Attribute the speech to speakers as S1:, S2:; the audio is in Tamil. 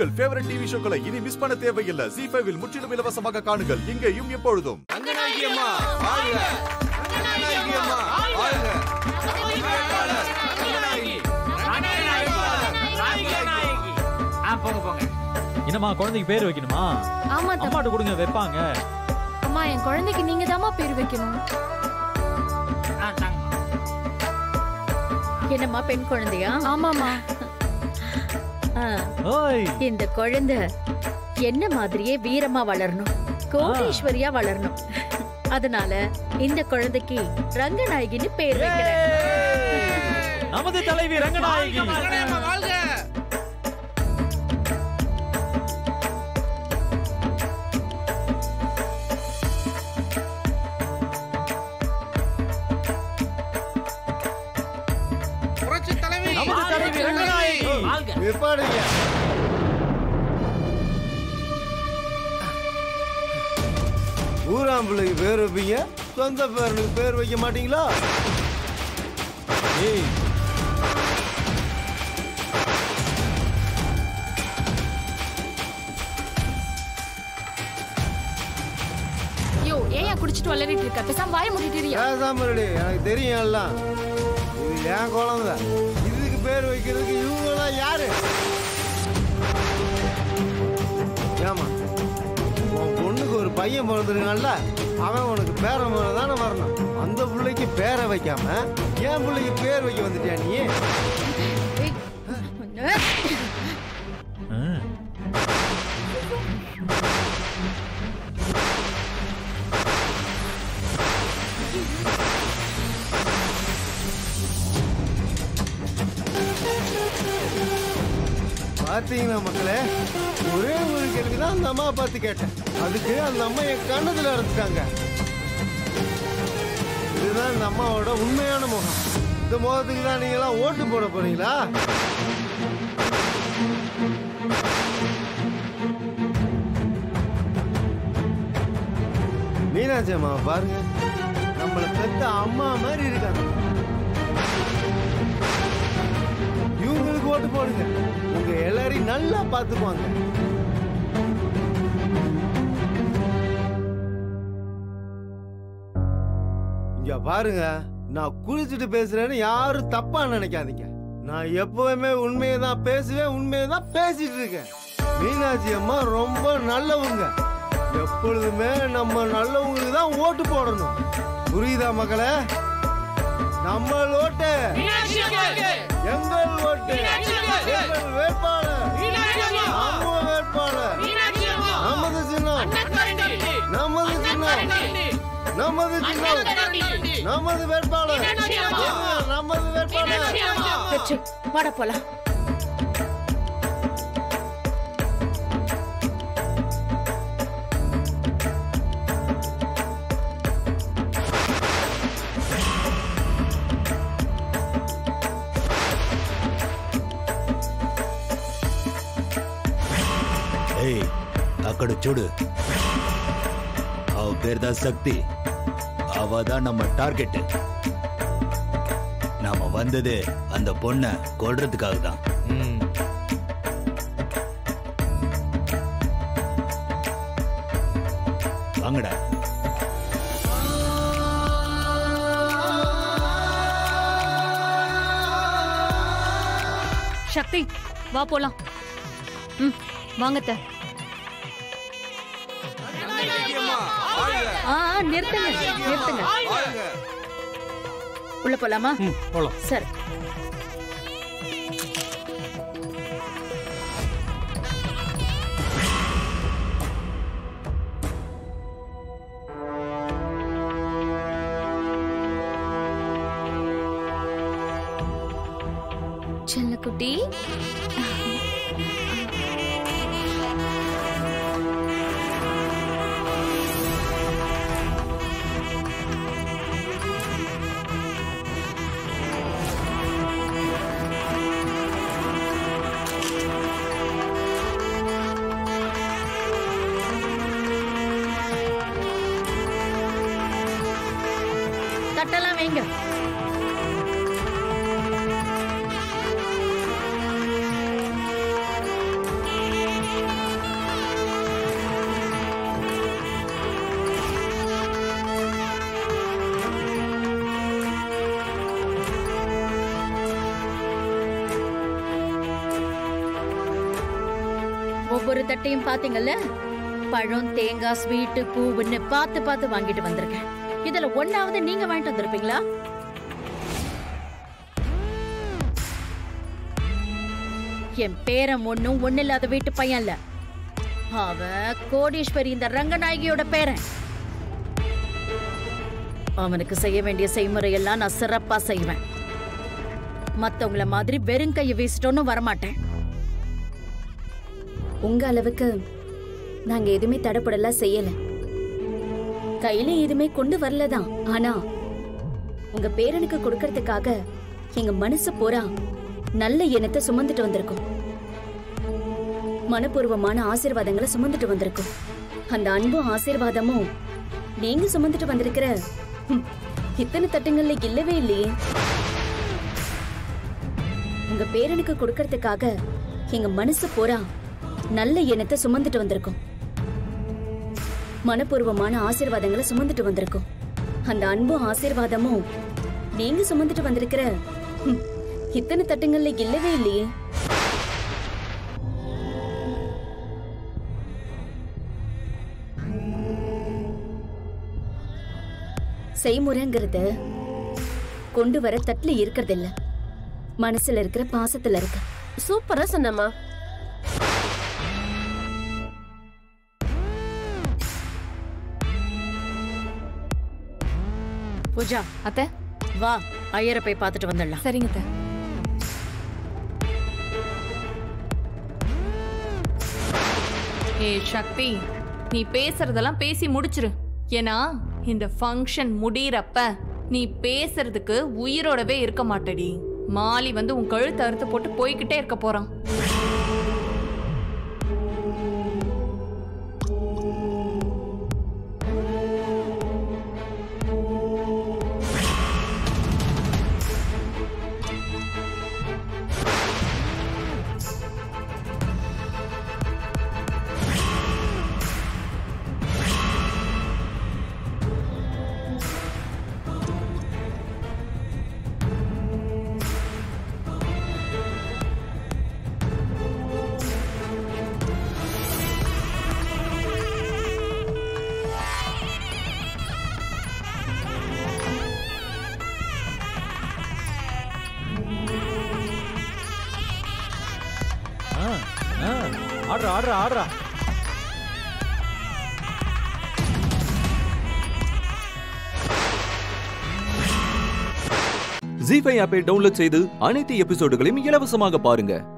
S1: உங்கள் ஃபேவரட் டிவி ஷோக்களை இனி மிஸ் பண்ண தேவையில்லை. Zee5 இல் முற்றிலும் இலவசமாக காணுங்கள். இங்கேயும் எப்பொழுதும்.
S2: ரங்கநாயகி அம்மா வாழ்க! ரங்கநாயகி அம்மா வாழ்க!
S3: போங்க.
S4: என்னம்மா குழந்தைக்கு பேர் வைக்கணுமா?
S5: ஆமா
S4: அம்மாட்ட கொடுங்க வைப்பாங்க.
S5: அம்மா என் குழந்தைக்கு நீங்க தாமா பேர் வைக்கணும்.
S6: என்னம்மா பெண் குழந்தையா?
S5: ஆமாமா.
S4: ஓய்
S6: இந்த குழந்தை என்ன மாதிரியே வீரமா வளரணும், கோடீஸ்வரியா வளரணும். அதனால இந்த குழந்தைக்கு ரங்கநாயகின்னு பேர் வைக்கிறேன்.
S4: நமது தலைவி ரங்கநாயகி.
S2: வாழ்க! புரட்சி தலைவி
S4: நமது தலைவி ரங்கநாயகி.
S2: எப்பாடுங்க ஊராம்பிள்ளைக்கு பேர் வைப்பீங்க, சொந்த பேருக்கு பேர் வைக்க மாட்டீங்களா?
S4: ஏய்
S5: யோ ஏன் குடிச்சிட்டு வளரிட்டு இருக்க? பேசாம வாயை மூடிட்டியா?
S2: பேசாமடி, எனக்கு தெரியும் எல்லாம். இது என் குழந்தை. இதுக்கு பேர் வைக்கிறதுக்கு இவங்கெல்லாம் யாரு? ஏமா உன் பொண்ணுக்கு ஒரு பையன் பிறந்திருக்கான்ல, அவன் உனக்கு பேர முறை தானே வரணும். அந்த பிள்ளைக்கு பேரை வைக்காம என் பிள்ளைக்கு பேர் வைக்க வந்துட்டியா நீ? பார்த்தீங்களா மக்களே, ஒரே ஒரு கேள்விதான் அந்த அம்மா பார்த்து கேட்டேன். அதுக்கு அந்த அம்மா என் கண்ணத்துல அரைச்சிட்டாங்க. இதுதான் இந்த அம்மாவோட உண்மையான முகம். இந்த முகத்துக்கு தான் நீங்க எல்லாம் ஓட்டு போட போறீங்களா? மீனாட்சி அம்மா பாருங்க, நம்மளை பெத்த அம்மா மாதிரி இருக்காங்க. இவங்களுக்கு ஓட்டு போடுங்க, உங்க எல்லாரையும் நல்லா பாத்துக்குவாங்க. இங்க பாருங்க, நான் குளிச்சுட்டு பேசுறேன்னு யாரும் தப்பா நினைக்காதீங்க. நான் எப்பவுமே உண்மையை தான் பேசுவேன், உண்மையை தான் பேசிட்டு இருக்கேன். மீனாட்சி அம்மா ரொம்ப நல்லவங்க. எப்பொழுதுமே நம்ம நல்லவங்களுக்கு தான் ஓட்டு போடணும். புரியுதா மக்களே? நம்ம ஓட்டு எங்கள் ஓட்டு, எங்கள் வேட்பாளர், நம்ம வேட்பாளர், நமது சின்னம், நமது சின்னம், நமது சின்னம், நமது வேட்பாளர், நமது வேட்பாளர்.
S6: வாட போலாம்.
S7: అక్కడ చూడు, అవ పేరుదా శక్తి. அவதான் நம்ம டார்கெட். நாம வந்தது அந்த பொண்ணை கொல்றதுக்காக தான். வாங்கடா.
S5: சக்தி வா போலாம். வாங்கத்த.
S6: நிறுத்துங்க நிறுத்துங்க. உள்ள போலாமா?
S4: போலாம்.
S6: சரி.
S5: செல்லக்குட்டி,
S6: தட்டெல்லாம் வைங்க. ஒவ்வொரு தட்டையும் பாத்தீங்கல்ல, பழம், தேங்காய், ஸ்வீட்டு, பூவுன்னு பார்த்து பார்த்து வாங்கிட்டு வந்திருக்கேன். இதுல ஒண்ணாவது நீங்க வாங்கிட்டு வந்திருப்பீங்களா? என் பேரன் ஒண்ணும் ஒண்ணு இல்லாத வீட்டு பையன் இல்ல. அவன் கோடீஸ்வரி, இந்த ரங்கநாயகியோட பேரன். அவனுக்கு செய்ய வேண்டிய செய்முறையெல்லாம் நான் சிறப்பா செய்வேன். மத்தவங்கள மாதிரி வெறும் கையை வீசிட்டோன்னு வரமாட்டேன்.
S3: உங்க அளவுக்கு நாங்க எதுவுமே தடப்படலாம் செய்யல, கையில எதுவுமே கொண்டு வரலதான். ஆனா உங்க பேரனுக்கு கொடுக்கறதுக்காக எங்க மனசு பூரா நல்ல எண்ணத்தை சுமந்துட்டு வந்திருக்கோம். மனப்பூர்வமான ஆசீர்வாதங்களை சுமந்துட்டு வந்திருக்கோம். அந்த அன்பும் ஆசீர்வாதமும் நீங்க சுமந்துட்டு வந்திருக்கிற இத்தனை தட்டுங்கள்ல இல்லவே இல்லையே. உங்க பேரனுக்கு கொடுக்கறதுக்காக எங்க மனசு பூரா நல்ல எண்ணத்தை சுமந்துட்டு வந்திருக்கோம். மனப்பூர்வமான ஆசீர்வாதங்களை சுமந்துட்டு வந்திருக்கோம். அந்த அன்பும் ஆசீர்வாதமும் நீங்க சுமந்துட்டு வந்திருக்கிற இத்தனை தட்டுங்கள்ல இல்லவே இல்லையே. செய்முறைங்கிறத கொண்டு வர தட்டுல இருக்கிறது இல்ல, மனசுல இருக்கிற பாசத்துல இருக்கு.
S8: சூப்பரா சொன்னம்மா.
S6: பூஜா,
S5: அத்தை
S6: வா ஐயரை போய் பார்த்துட்டு வந்துடலாம்.
S5: சரிங்க அத்தை.
S9: ஏய் சக்தி, நீ பேசுறதெல்லாம் பேசி முடிச்சிரு. ஏன்னா இந்த ஃபங்க்ஷன் முடியறப்ப நீ பேசுறதுக்கு உயிரோடவே இருக்க மாட்டடி. மாலி வந்து உன் கழுத்தை அறுத்து போட்டு போய்கிட்டே இருக்க போறான்.
S4: ஆடுறா.
S10: ஜீ5 ஆப்பை டவுன்லோட் செய்து அனைத்து எபிசோடுகளையும் இலவசமாக பாருங்க.